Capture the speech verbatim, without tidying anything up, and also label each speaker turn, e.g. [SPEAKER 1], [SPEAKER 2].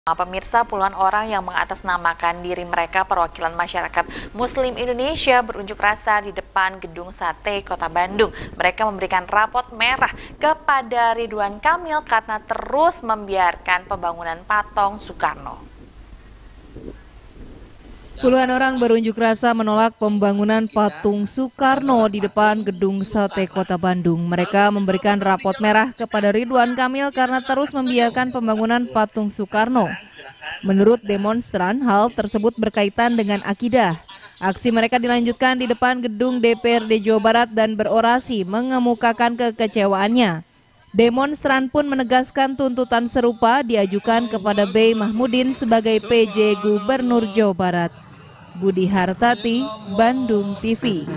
[SPEAKER 1] Pemirsa, puluhan orang yang mengatasnamakan diri mereka perwakilan masyarakat Muslim Indonesia berunjuk rasa di depan Gedung Sate Kota Bandung. Mereka memberikan rapot merah kepada Ridwan Kamil karena terus membiarkan pembangunan patung Soekarno.
[SPEAKER 2] Puluhan orang berunjuk rasa menolak pembangunan patung Soekarno di depan Gedung Sate Kota Bandung. Mereka memberikan rapot merah kepada Ridwan Kamil karena terus membiarkan pembangunan patung Soekarno. Menurut demonstran, hal tersebut berkaitan dengan akidah. Aksi mereka dilanjutkan di depan gedung D P R D Jawa Barat dan berorasi mengemukakan kekecewaannya. Demonstran pun menegaskan tuntutan serupa diajukan kepada B. Mahmudin sebagai P J Gubernur Jawa Barat. Budi Hartati, Bandung T V.